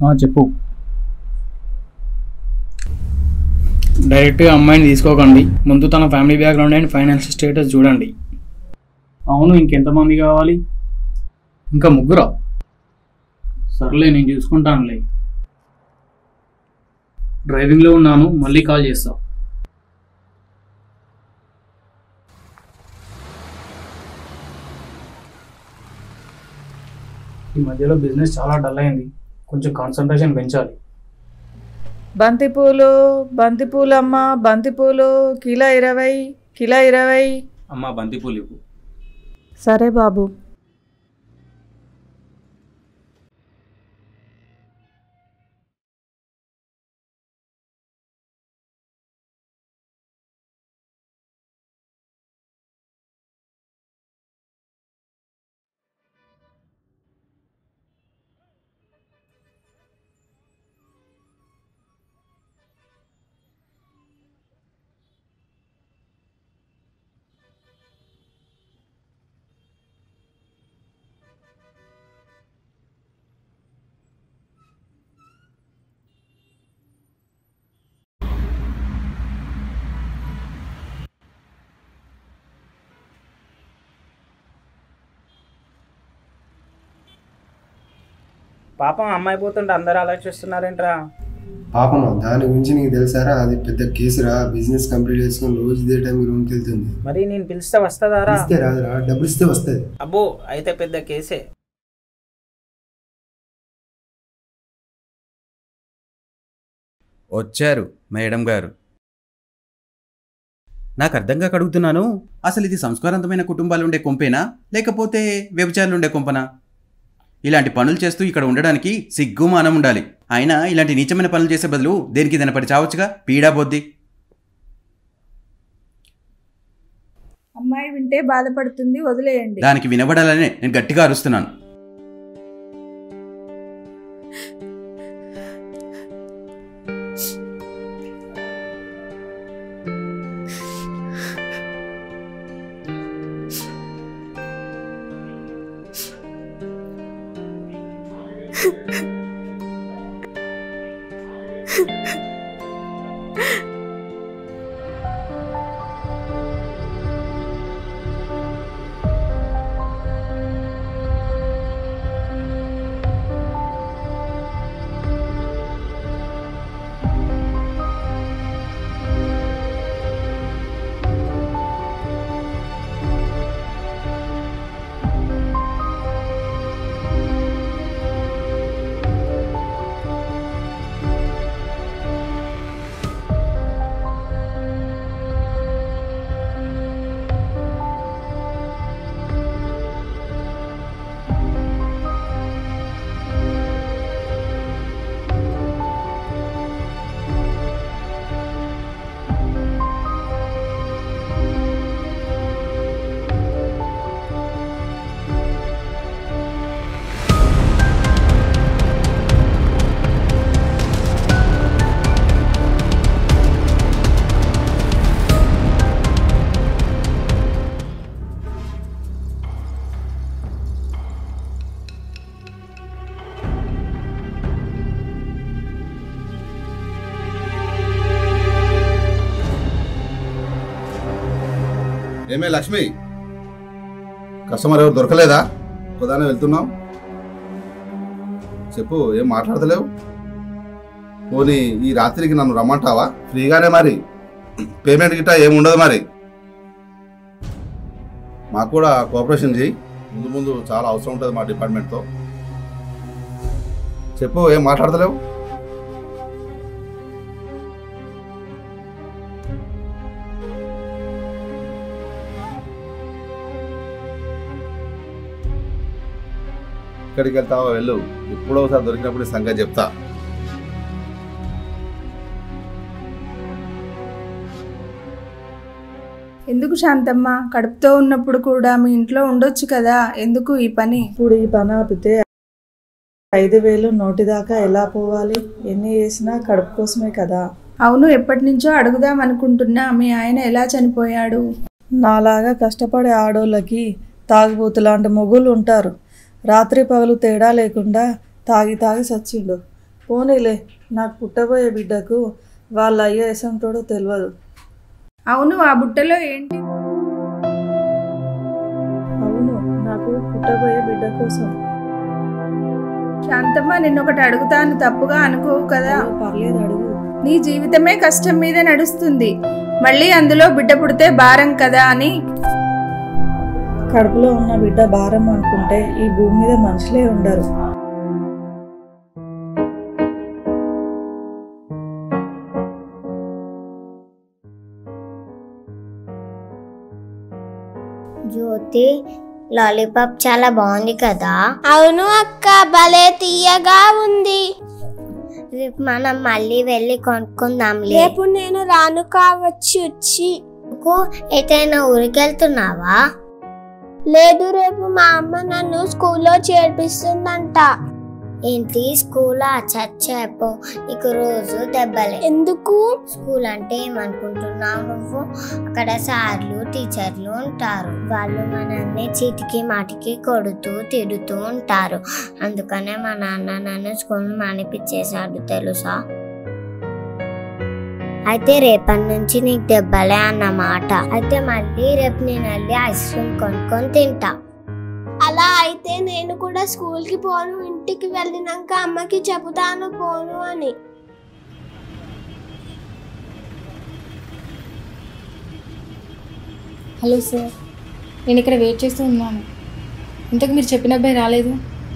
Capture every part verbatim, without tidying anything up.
చెప్పు. డైరెక్ట్గా అమ్మాయిని తీసుకోకండి, ముందు తన family background and financial status చూడండి. అవును, ఇంకెంతమంది కావాలి? ఇంకా ముగ్గురా? సర్లే, నేను చూసుకుంటానులే. డ్రైవింగ్లో ఉన్నాను, మళ్ళీ కాల్ చేస్తా. ఈ మధ్యలో బిజినెస్ చాలా డల్ అయింది, కొంచెం కాన్సన్ట్రేషన్ పెంచాలి. బంతిపూలు బంతిపూలు అమ్మ, బంతిపూలు కిలో ఇరవై కిలో ఇరవై అమ్మ బంతిపూలు ఇవ్వు. సరే బాబు. పాపం అమ్మాయి పోతుంటే అందరూ ఆలోచిస్తున్నారేంట్రా? పాపం దాని గురించి నీకు తెలుసారా? అది పెద్ద కేసురా. బిజినెస్ కంప్లీట్ చేసుకుని రోజు ఇదే టైంకి రూమ్కి వెళ్తుంది. మరి నేను పిలిస్తే వస్తుందారా? ఇస్తే రాదురా, డబ్బులు ఇస్తే వస్తుంది. అబ్బో, అయితే పెద్ద కేసే. వచ్చారు మేడం గారు. నాకు అర్థం కాక అడుగుతున్నాను, అసలు ఇది సంస్కారవంతమైన కుటుంబాలు ఉండే కొంపేనా, లేకపోతే వ్యభిచారులు ఉండే కొంపనా? ఇలాంటి పనులు చేస్తూ ఇక్కడ ఉండడానికి సిగ్గు మానం ఉండాలి. అయినా ఇలాంటి నీచమైన పనులు చేసే బదులు దేనికి ఏదైనా పడి చావచ్చుగా, పీడా బొద్ది. అమ్మాయి వింటే బాధపడుతుంది, వదిలేయండి. దానికి వినబడాలనే నేను గట్టిగా అరుస్తున్నాను. ఏమే లక్ష్మి, కస్టమర్ ఎవరు దొరకలేదా? ఒకదానే వెళ్తున్నావు, చెప్పు, ఏం మాట్లాడతలేవు? పోనీ ఈ రాత్రికి నన్ను రమ్మంటావా? ఫ్రీగానే, మరి పేమెంట్ గిట్ట ఏమి ఉండదు. మరి మాకు కూడా కోఆపరేషన్ చేయి, ముందు ముందు చాలా అవసరం ఉంటుంది మా డిపార్ట్మెంట్తో. చెప్పు, ఏం మాట్లాడతలేవు? ఎక్కడికి వెళ్తావో వెళ్ళు, ఎప్పుడో ఒకసారి దొరికినప్పుడు సంగతి చెప్తా. ఎందుకు శాంతమ్మ, కడుపుతో ఉన్నప్పుడు కూడా మీ ఇంట్లో ఉండొచ్చు కదా, ఎందుకు ఈ పని? ఇప్పుడు ఈ పని ఆపితే ఐదు వేలు నోటి దాకా ఎలా పోవాలి? ఎన్ని చేసినా కడుపు కోసమే కదా. అవును, ఎప్పటి నుంచో అడుగుదాం అనుకుంటున్నా, మీ ఆయన ఎలా చనిపోయాడు? నాలాగా కష్టపడే ఆడోళ్ళకి తాగుబోతు లాంటి మొగుళ్ళు ఉంటారు. రాత్రి పగలు తేడా లేకుండా తాగి తాగి చచ్చిండు. పోనీలే, నాకు పుట్టబోయే బిడ్డకు వాళ్ళ అయ్యే ఎసంటోడో తెలియదు. అవును, ఆ బుట్టలో ఏంటి? అవును, నాకు పుట్టబోయే బిడ్డ కోసం. శాంతమ్మ, నిన్నొకటి అడుగుతాను, తప్పుగా అనుకోవు కదా? పర్లేదు, అడుగు. నీ జీవితమే కష్టం మీద నడుస్తుంది, మళ్ళీ అందులో బిడ్డ పుడితే భారం కదా అని. కడుపులో ఉన్న బిడ్డ భారం అనుకుంటే ఈ భూమి మీద మనుషులే ఉండరు. జ్యోతి, లాలీపాప్ చాలా బాగుంది కదా? అవును అక్క, భలే తీయగా ఉంది. రేపు మనం మళ్ళీ వెళ్ళి కొనుక్కుందాం. రేపు నేను రాను కావచ్చు. వచ్చి ఎటైనా ఊరికి వెళ్తున్నావా? లేదు, రేపు మా అమ్మ నన్ను స్కూల్లో చేర్పిస్తుందంట. ఏంటి స్కూలా? చచ్చేపో, నీకు రోజు దెబ్బలే. ఎందుకు? స్కూల్ అంటే ఏమనుకుంటున్నావు నువ్వు? అక్కడ సార్లు టీచర్లు ఉంటారు, వాళ్ళు మనల్ని చీటికి మాటికి కొడుతూ తిడుతూ ఉంటారు. అందుకనే మా నాన్న నన్ను స్కూల్ మానిపించేశాడు తెలుసా. అయితే రేపటి నుంచి నీకు దెబ్బలే అన్నమాట. అయితే మళ్ళీ రేపు నేను వెళ్ళి ఐస్ క్రీమ్ కొనుక్కొని తింటా. అలా అయితే నేను కూడా స్కూల్కి పోను, ఇంటికి వెళ్ళినాక అమ్మకి చెబుతాను పోను అని. హలో సార్, నేను ఇక్కడ వెయిట్ చేస్తూ ఉన్నాను. ఇంతకు మీరు చెప్పిన అబ్బాయి రాలేదు.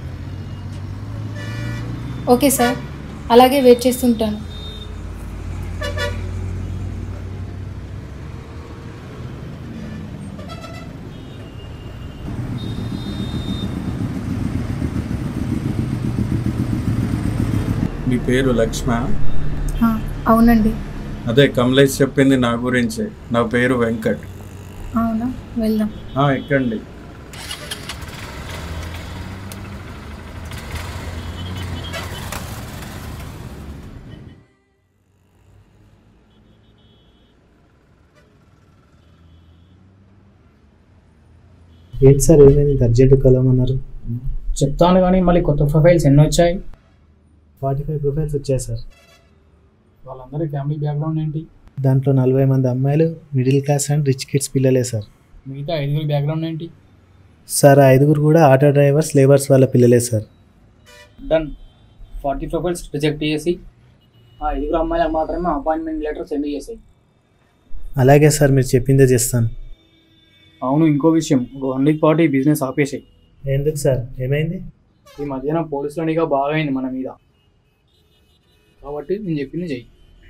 ఓకే సార్, అలాగే వెయిట్ చేస్తుంటాను. మీ పేరు లక్ష్మ? అవునండి. అదే కమలేష్ చెప్పింది నా గురించి. నా పేరు వెంకట్. అవునా, వెళ్దాం. ఎక్కండి. ఏంటి సార్, ఏమైంది? అర్జెంట్ కలవమన్నారు. చెప్తాను కానీ మళ్ళీ కొత్త ప్రొఫైల్స్ ఎన్ని వచ్చాయి? ఫార్టీ ఫైవ్ ప్రొఫైల్స్ వచ్చాయి సార్. వాళ్ళందరి ఫ్యామిలీ బ్యాక్గ్రౌండ్ ఏంటి? దాంట్లో నలభై మంది అమ్మాయిలు middle class and rich kids పిల్లలే సార్. మిగతా ఐదుగురి బ్యాక్గ్రౌండ్ ఏంటి? సార్ ఆ ఐదుగురు కూడా ఆటో డ్రైవర్స్, లేబర్స్ వాళ్ళ పిల్లలే సార్. డన్. ఫార్టీ ప్రొఫైల్స్ రిజెక్ట్ చేసి ఆ ఐదుగురు అమ్మాయిలకు మాత్రమే అపాయింట్మెంట్ లెటర్ సెండ్ చేసాయి. అలాగే సార్, మీరు చెప్పిందే చేస్తాను. అవును, ఇంకో విషయం, ఒక వన్ వీక్ పాటు ఈ బిజినెస్ ఆపేసాయి. ఎందుకు సార్, ఏమైంది? ఈ మధ్యన పోలీసుల నిఘా బాగా అయింది మన మీద, కాబట్టి నేను చెప్పింది చెయ్యి.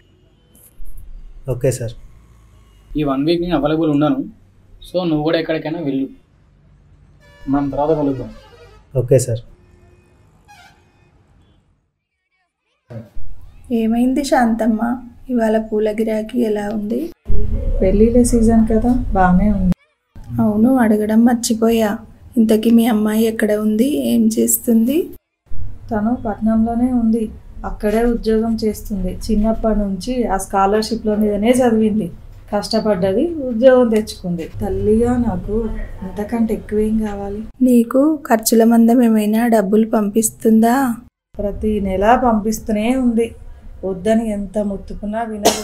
Okay sir. ఈ వన్ వీక్ నేను అవైలబుల్ ఉన్నాను, సో నువ్వు కూడా ఎక్కడికైనా వెళ్ళు. మనం తర్వాత కలుద్దాం. Okay sir. ఏమైంది శాంతమ్మ, ఇవాళ పూల గిరాకీ ఎలా ఉంది? పెళ్ళిళ్ళ సీజన్ కదా, బాగానే ఉంది. అవును, అడగడం మర్చిపోయా. ఇంతకీ మీ అమ్మాయి ఎక్కడ ఉంది, ఏం చేస్తుంది? తను పట్నంలోనే ఉంది, అక్కడే ఉద్యోగం చేస్తుంది. చిన్నప్పటి నుంచి ఆ స్కాలర్షిప్ల మీదనే చదివింది, కష్టపడ్డది, ఉద్యోగం తెచ్చుకుంది. తల్లిగా నాకు ఇంతకంటే ఎక్కువేం కావాలి? నీకు ఖర్చుల మందం ఏమైనా డబ్బులు పంపిస్తుందా? ప్రతి నెల పంపిస్తూనే ఉంది, వద్దని ఎంత ముత్తుకున్నా వినదు.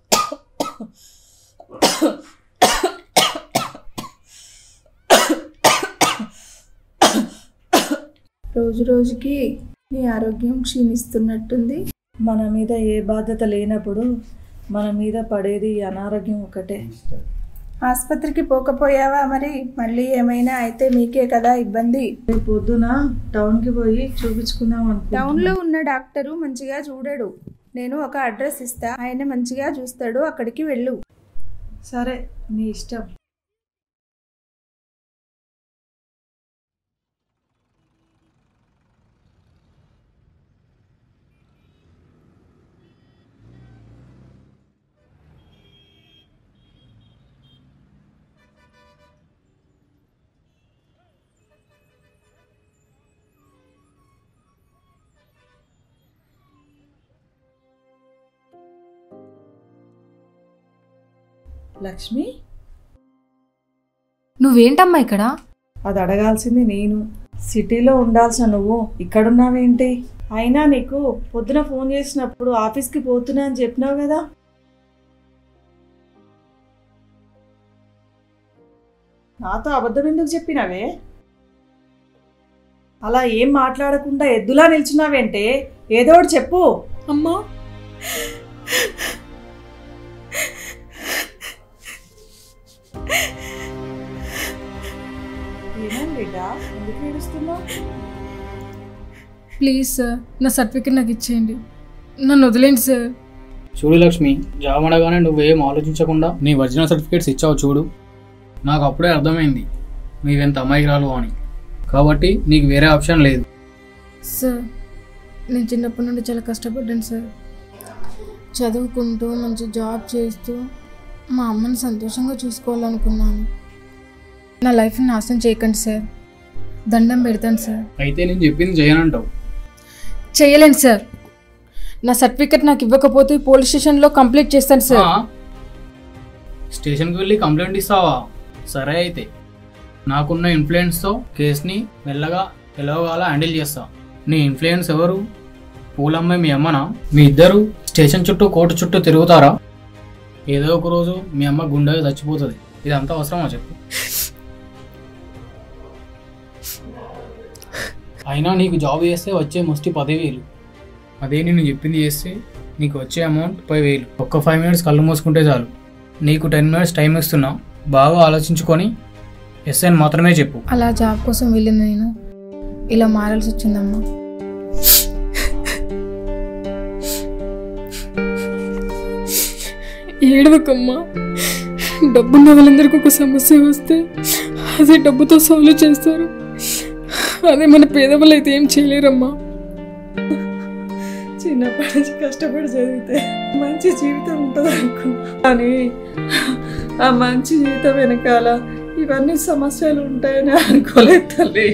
రోజు రోజుకి నీ ఆరోగ్యం క్షీణిస్తున్నట్టుంది. మన మీద ఏ బాధ్యత లేనప్పుడు మన మీద పడేది అనారోగ్యం ఒకటే. ఆసుపత్రికి పోకపోయావా మరి? మళ్ళీ ఏమైనా అయితే మీకే కదా ఇబ్బంది. రేపు పొద్దున టౌన్కి పోయి చూపించుకుందాం అనుకుంటున్నా. టౌన్లో ఉన్న డాక్టరు మంచిగా చూడడు. నేను ఒక అడ్రస్ ఇస్తా, ఆయన మంచిగా చూస్తాడు, అక్కడికి వెళ్ళు. సరే, నీ ఇష్టం. లక్ష్మి, నువ్వేంటమ్మా ఇక్కడ? అది అడగాల్సింది నేను. సిటీలో ఉండాల్సిన నువ్వు ఇక్కడున్నావేంటి? అయినా నీకు పొద్దున ఫోన్ చేసినప్పుడు ఆఫీస్కి పోతున్నా అని చెప్పినావు కదా. నాతో అబద్ధం ఎందుకు చెప్పినావే? అలా ఏం మాట్లాడకుండా ఎద్దులా నిల్చున్నావేంటే, ఏదో ఒకటి చెప్పు. అమ్మా ఏమేం బిడ్డ, ఎందుకు ఏడుస్తున్నావు? ప్లీజ్ సార్, నా సర్టిఫికెట్ నాకు ఇచ్చేయండి, నన్ను వదిలేండి సార్. చూడు లక్ష్మి, జాబ్ అనగానే నువ్వేం ఆలోచించకుండా నీ ఒరిజినల్ సర్టిఫికేట్స్ ఇచ్చావు చూడు. నాకు అప్పుడే అర్థమైంది నీవెంత అమాయకురాలు అని. కాబట్టి నీకు వేరే ఆప్షన్ లేదు. సార్, నేను చిన్నప్పటి నుండి చాలా కష్టపడ్డాను సార్. చదువుకుంటూ మంచి జాబ్ చేస్తూ మా అమ్మని సంతోషంగా చూసుకోవాలనుకున్నాను. నా లైఫ్ని నాశనం చేయకండి సార్, దండం పెడతాను సార్. అయితే నేను చెప్పింది చేయనంటావు? చేయలేను సార్. నా సర్టిఫికెట్ నాకు ఇవ్వకపోతే పోలీస్ స్టేషన్లో కంప్లైంట్ చేస్తాను సార్. స్టేషన్కి వెళ్ళి కంప్లైంట్ ఇస్తావా? సరే, అయితే నాకున్న ఇన్ఫ్లుయెన్స్తో కేసుని మెల్లగా ఎలాగోలా హ్యాండిల్ చేస్తా. నీ ఇన్ఫ్లుయెన్స్ ఎవరు? పూలమ్మాయి మీ అమ్మనా? మీ ఇద్దరు స్టేషన్ చుట్టూ కోర్టు చుట్టూ తిరుగుతారా? ఏదో ఒక రోజు మీ అమ్మ గుండెగా చచ్చిపోతుంది. ఇదంతా అవసరమా చెప్పు? అయినా నీకు జాబ్ చేస్తే వచ్చే మస్టి పదివేలు, అదే నేను చెప్పింది చేస్తే నీకు వచ్చే అమౌంట్ పది వేలు. ఒక్క ఫైవ్ మినిట్స్ కళ్ళు మూసుకుంటే చాలు. నీకు టెన్ మినిట్స్ టైం ఇస్తున్నా, బాగా ఆలోచించుకొని ఎస్ అని మాత్రమే చెప్పు. అలా జాబ్ కోసం వెళ్ళిన నేను ఇలా మారాల్సి వచ్చిందమ్మా. ఏడవకమ్మా. డబ్బున్న వాళ్ళందరికీ ఒక సమస్య వస్తే అదే డబ్బుతో సాల్వ్ చేస్తారు, అదే మన పేదవాళ్ళు అయితే ఏం చేయలేరమ్మా. చిన్నప్పటి నుంచి కష్టపడి చదివితే మంచి జీవితం ఉంటుంది అనుకున్నా, కానీ ఆ మంచి జీవితం వెనకాల ఇవన్నీ సమస్యలు ఉంటాయని అనుకోలేదు తల్లి.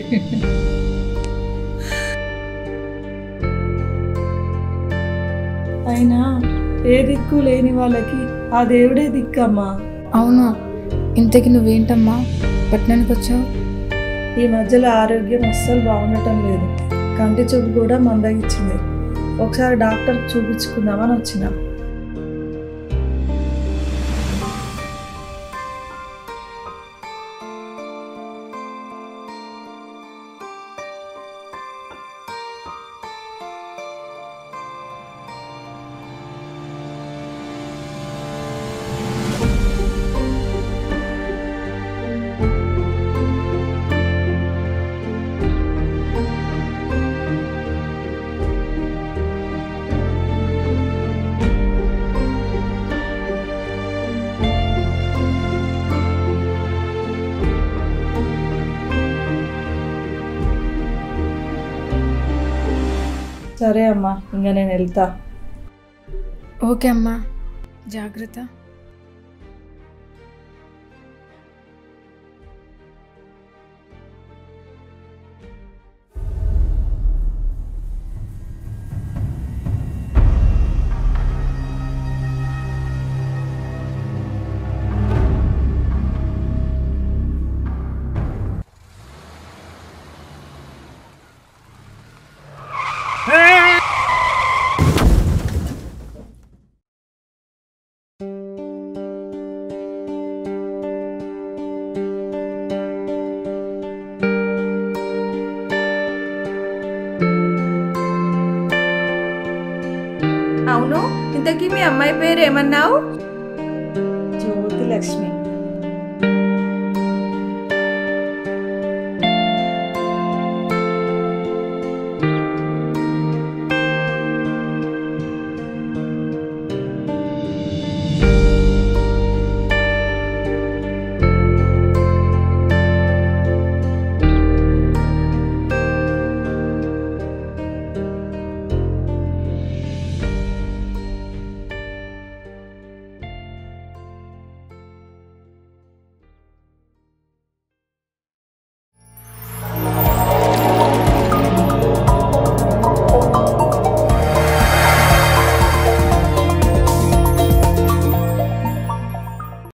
అయినా ఏ దిక్కు లేని వాళ్ళకి ఆ దేవుడే దిక్కమ్మా. అవును, ఇంతకి నువ్వేంటమ్మా పట్టణానికి వచ్చావు? ఈ మధ్యలో ఆరోగ్యం అస్సలు బాగుండటం లేదు, కంటి చూపు కూడా మందగించింది. ఒకసారి డాక్టర్ చూపించుకుందామని వచ్చిన. సరే అమ్మా, ఇంకా నేను వెళ్తా. ఓకే అమ్మా, జాగ్రత్త. అవును, ఇంతకీ మీ అమ్మాయి పేరు ఏమన్నావు? జ్యోతి లక్ష్మి.